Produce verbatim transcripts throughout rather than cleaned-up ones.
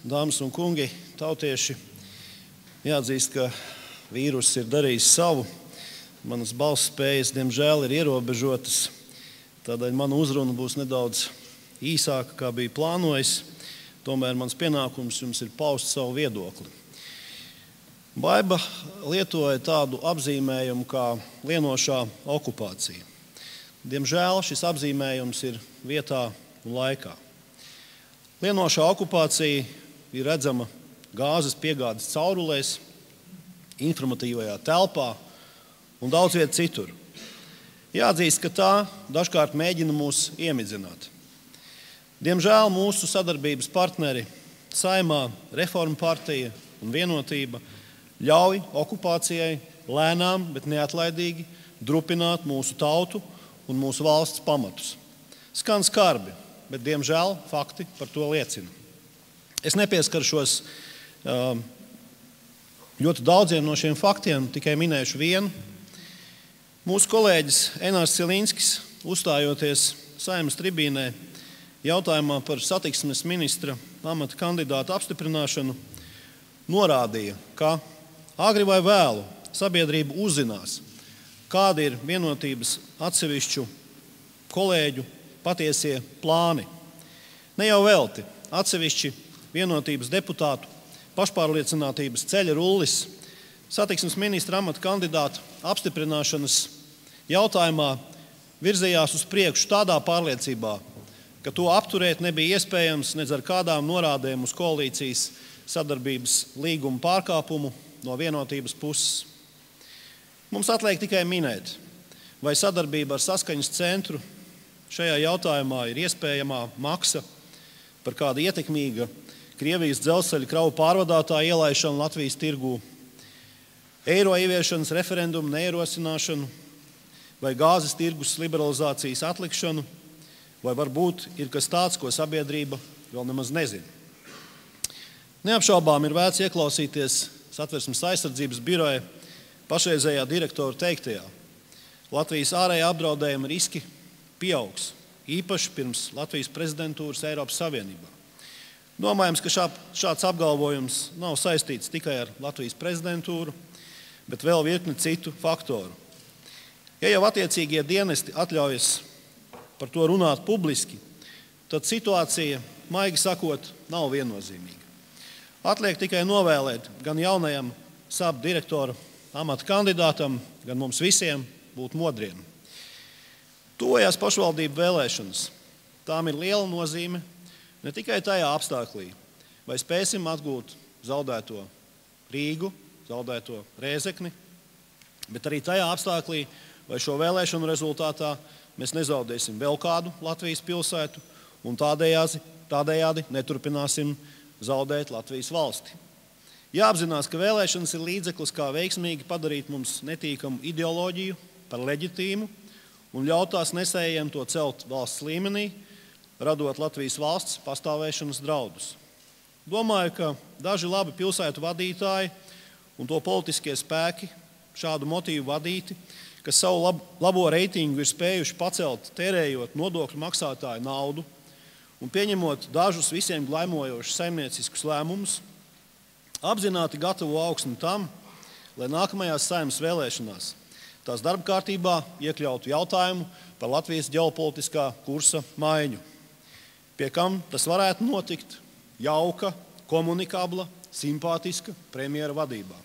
Dāmas un kungi, tautieši, jāatzīst, ka vīruss ir darījis savu. Manas balss spējas, diemžēl, ir ierobežotas. Tādēļ mana uzruna būs nedaudz īsāka, kā bija plānojis. Tomēr mans pienākums jums ir paust savu viedokli. Baiba lietoja tādu apzīmējumu kā lienošā okupācija. Diemžēl šis apzīmējums ir vietā un laikā. Lienošā okupācija ir redzama gāzes piegādes caurulēs, informatīvajā telpā un daudz viet citur. Jāatzīst, ka tā dažkārt mēģina mūs iemidzināt. Diemžēl mūsu sadarbības partneri Saeimā, Reformu partija un Vienotība ļauj okupācijai lēnām, bet neatlaidīgi drupināt mūsu tautu un mūsu valsts pamatus. Skan skarbi, bet diemžēl fakti par to liecina. Es nepieskaršos ļoti daudziem no šiem faktiem, tikai minēšu vienu. Mūsu kolēģis Enārs Cilinskis, uzstājoties Saeimas tribīnē jautājumā par satiksmes ministra amata kandidāta apstiprināšanu, norādīja, ka agri vai vēlu sabiedrība uzzinās, kādi ir Vienotības atsevišķu kolēģu patiesie plāni. Ne jau velti atsevišķi Vienotības deputātu pašpārliecinātības ceļa rullis satiksmes ministra amata kandidāta apstiprināšanas jautājumā virzījās uz priekšu tādā pārliecībā, ka to apturēt nebija iespējams nedz ar kādām norādēm uz koalīcijas sadarbības līguma pārkāpumu no Vienotības puses. Mums atliek tikai minēt, vai sadarbība ar saskaņas centru šajā jautājumā ir iespējamā maksa par kādu ietekmīga Krievijas dzelzceļa kravu pārvadātāju ielaišanu Latvijas tirgū, eiro ieviešanas referendumu neierosināšanu vai gāzes tirgus liberalizācijas atlikšanu, vai varbūt ir kas tāds, ko sabiedrība vēl nemaz nezina. Neapšaubām ir vērts ieklausīties Satversmes aizsardzības biroja pašreizējā direktora teiktajā. Latvijas ārējā apdraudējuma riski pieaugs, īpaši pirms Latvijas prezidentūras Eiropas Savienībā. Domājams, ka šā, šāds apgalvojums nav saistīts tikai ar Latvijas prezidentūru, bet vēl virkni citu faktoru. Ja jau attiecīgie dienesti atļaujas par to runāt publiski, tad situācija, maigi sakot, nav viennozīmīga. Atliek tikai novēlēt gan jaunajam S A P direktora amata kandidātam, gan mums visiem būt modriem. Tuvojās pašvaldību vēlēšanas. Tām ir liela nozīme ne tikai tajā apstāklī, vai spēsim atgūt zaudēto Rīgu, zaudēto Rēzekni, bet arī tajā apstāklī, vai šo vēlēšanu rezultātā mēs nezaudēsim vēl kādu Latvijas pilsētu un tādējādi, tādējādi neturpināsim zaudēt Latvijas valsti. Jāapzinās, ka vēlēšanas ir līdzeklis, kā veiksmīgi padarīt mums netīkamu ideoloģiju par leģitīmu un ļaut tās nesējiem to celt valsts līmenī, radot Latvijas valsts pastāvēšanas draudus. Domāju, ka daži labi pilsētu vadītāji un to politiskie spēki šādu motīvu vadīti, kas savu lab, labo reitingu ir spējuši pacelt tērējot nodokļu maksātāju naudu un pieņemot dažus visiem glaimojošus saimnieciskus lēmumus, apzināti gatavo augsni tam, lai nākamajās Saeimas vēlēšanās tās darba kārtībā iekļautu jautājumu par Latvijas ģeopolitiskā kursa maiņu, pie kam tas varētu notikt jauka, komunikabla, simpātiska premjera vadībā.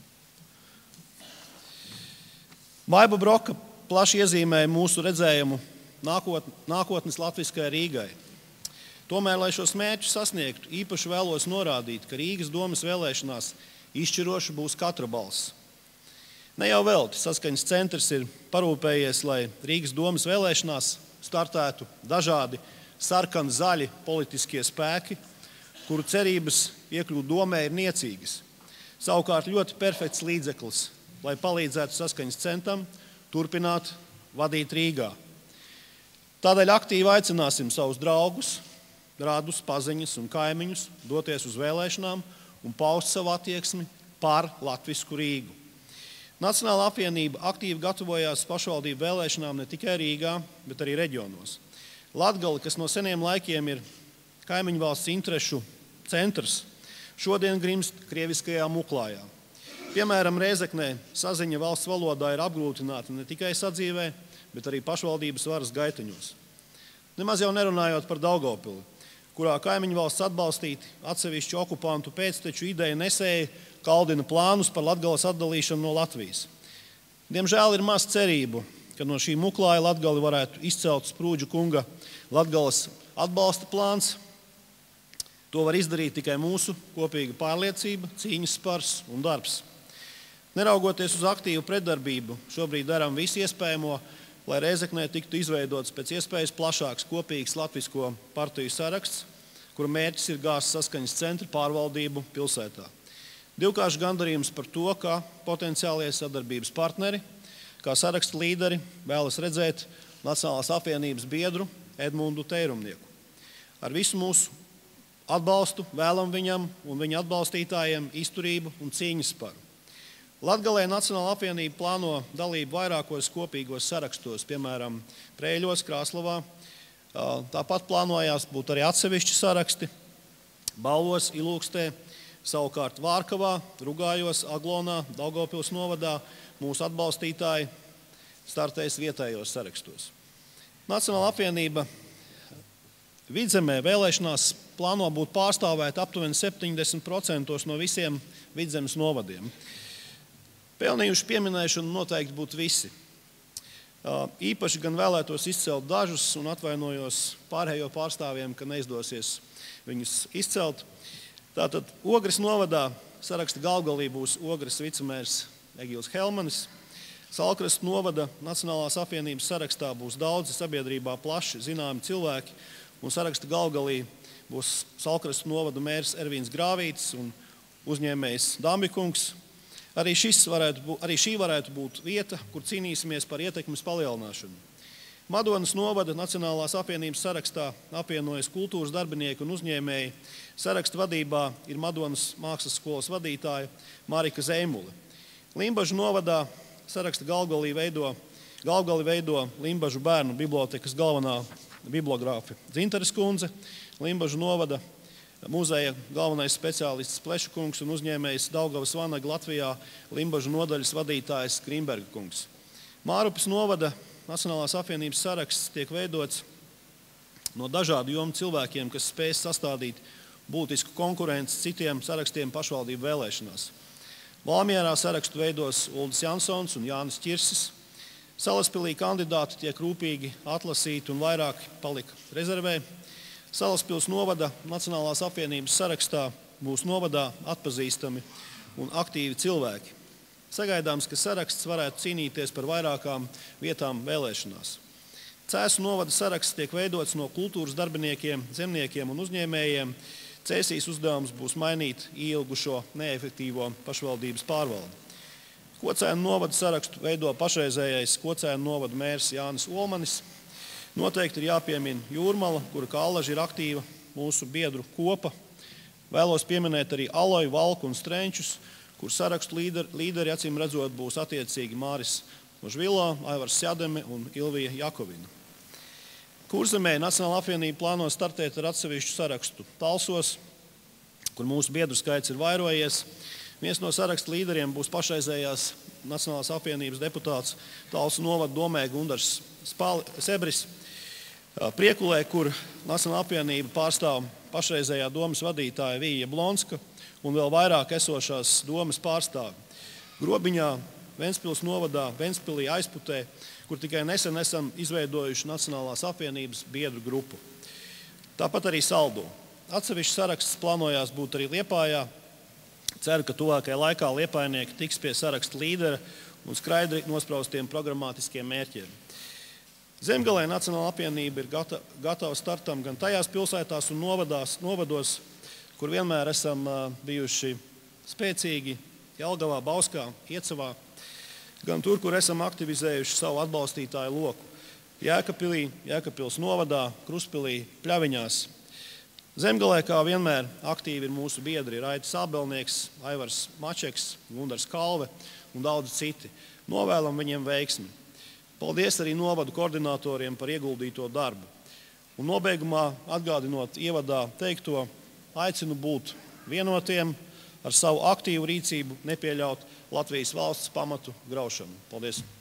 Baiba Broka plaši iezīmēja mūsu redzējumu nākot, nākotnes latviskajai Rīgai. Tomēr, lai šos mērķus sasniegtu, īpaši vēlos norādīt, ka Rīgas domas vēlēšanās izšķiroša būs katra balss. Ne jau velti saskaņas centrs ir parūpējies, lai Rīgas domas vēlēšanās startētu dažādi sarkani zaļi politiskie spēki, kuru cerības iekļūt domē ir niecīgas. Savukārt ļoti perfekts līdzeklis, lai palīdzētu saskaņas centram turpināt vadīt Rīgā. Tādēļ aktīvi aicināsim savus draugus, radus, paziņas un kaimiņus doties uz vēlēšanām un paust savu attieksmi par latvisku Rīgu. Nacionālā apvienība aktīvi gatavojās pašvaldību vēlēšanām ne tikai Rīgā, bet arī reģionos. Latgale, kas no seniem laikiem ir kaimiņu valsts interešu centrs, šodien grimst krieviskajā muklājā. Piemēram, Rēzeknē saziņa valsts valodā ir apgrūtināta ne tikai sadzīvē, bet arī pašvaldības varas gaiteņos. Nemaz jau nerunājot par Daugavpili, kurā kaimiņu valsts atbalstīti atsevišķu okupantu pēcteču ideju nesēji kaldina plānus par Latgales atdalīšanu no Latvijas. Diemžēl ir maz cerību, ka no šī muklāja Latgali varētu izcelt Sprūdžu kunga Latgales atbalsta plāns. To var izdarīt tikai mūsu kopīga pārliecība, cīņas spars un darbs. Neraugoties uz aktīvu pretdarbību, šobrīd darām visu iespējamo, lai Rēzeknē tiktu izveidots pēc iespējas plašāks kopīgs latvisko partiju saraksts, kura mērķis ir gāzt saskaņas centra pārvaldību pilsētā. Divkāršs gandarījums par to, ka potenciālie sadarbības partneri, kā saraksta līderi, vēlas redzēt Nacionālās apvienības biedru Edmundu Teirumnieku. Ar visu mūsu atbalstu vēlam viņam un viņa atbalstītājiem izturību un cīņas sparu. Latgalē Nacionālā apvienība plāno dalību vairākos kopīgos sarakstos, piemēram, Prēļos, Krāslavā. Tāpat plānojās būt arī atsevišķi saraksti Balvos, Ilūkstē, savukārt Vārkavā, Rugājos, Aglonā, Daugavpils novadā mūsu atbalstītāji startēs vietējos sarakstos. Nacionālā apvienība Vidzemē vēlēšanās plāno būt pārstāvēta aptuveni septiņdesmit procenti no visiem Vidzemes novadiem. Pelnījuši pieminēšanu noteikti būtu visi. Īpaši gan vēlētos izcelt dažus un atvainojos pārējo pārstāvjiem, ka neizdosies viņus izcelt. Tātad Ogres novadā saraksta galvgalī būs Ogres vicemērs Egils Helmanis. Salkrastu novada Nacionālās apvienības sarakstā būs daudzi sabiedrībā plaši zināmi cilvēki, un saraksta galvgalī būs Salkrastu novada mērs Ervīns Grāvītis un uzņēmējs Dambikungs. Arī, varētu būt, arī šī varētu būt vieta, kur cīnīsimies par ietekmes palielināšanu. Madonas novada Nacionālās apvienības sarakstā apvienojas kultūras darbinieki un uzņēmēji. Saraksta vadībā ir Madonas mākslas skolas vadītāja Marika Zeimule. Limbažu novadā saraksta galvgalī veido, galvgali veido Limbažu bērnu bibliotekas galvenā bibliogrāfe Dzintares kundze, Limbažu novada muzeja galvenais speciālists Pleša kungs un uzņēmējs Daugavas vanaga Latvijā Limbažu nodaļas vadītājs Krimberga kungs. Mārupes novada Nacionālās apvienības saraksts tiek veidots no dažādu jomu cilvēkiem, kas spēj sastādīt būtisku konkurenci citiem sarakstiem pašvaldību vēlēšanās. Valmierā sarakstu veidos Uldis Jansons un Jānis Ķirsis. Salaspilī kandidāti tiek rūpīgi atlasīti un vairāk palika rezervē. Salaspils novada Nacionālās apvienības sarakstā būs novadā atpazīstami un aktīvi cilvēki. Sagaidāms, ka saraksts varētu cīnīties par vairākām vietām vēlēšanās. Cēsu novada saraksts tiek veidots no kultūras darbiniekiem, zemniekiem un uzņēmējiem. Cēsīs uzdevums būs mainīt ieilgušo neefektīvo pašvaldības pārvaldi. Kocēnu novada sarakstu veido pašreizējais Kocēnu novada mērs Jānis Olmanis. Noteikti ir jāpiemina Jūrmala, kura kā allaži ir aktīva mūsu biedru kopa. Vēlos pieminēt arī Aloju, Valku un Strenčus, kur sarakstu līderi, līderi acīm redzot būs attiecīgi Māris Žvilo, Aivars Sjademe un Ilvija Jakovina. Kurzemē Nacionālā apvienība plāno startēt ar atsevišķu sarakstu Talsos, kur mūsu biedru skaits ir vairojies. Viens no sarakstu līderiem būs pašreizējās Nacionālās apvienības deputāts Talsu novada domē Gundars Sebris. Priekulē, kur Nacionālā apvienība pārstāv pašreizējā domas vadītāja Vija Blonska un vēl vairāk esošās domas pārstāvi. Grobiņā, Ventspils novadā, Ventspilī aizputē, kur tikai nesen esam izveidojuši Nacionālās apvienības biedru grupu. Tāpat arī Saldo. Atsevišķs saraksts plānojās būt arī Liepājā. Ceru, ka tuvākajā laikā liepājnieki tiks pie saraksta līdera un skaidri nospraustiem programmatiskiem mērķiem. Zemgalē Nacionālā apvienība ir gata, gatava startam gan tajās pilsētās un novadās, novados, kur vienmēr esam bijuši spēcīgi, Jelgavā, Bauskā, Iecavā, gan tur, kur esam aktivizējuši savu atbalstītāju loku. Jēkabpilī, Jēkabpils novadā, Kruspilī, Pļaviņās. Zemgalē, kā vienmēr, aktīvi ir mūsu biedri Raitis Ābelnieks, Aivars Mačeks, Gundars Kalve un daudzi citi. Novēlam viņiem veiksmi. Paldies arī novadu koordinatoriem par ieguldīto darbu. Un nobeigumā, atgādinot ievadā teikto, aicinu būt vienotiem, ar savu aktīvu rīcību nepieļaut Latvijas valsts pamatu graušanu. Paldies!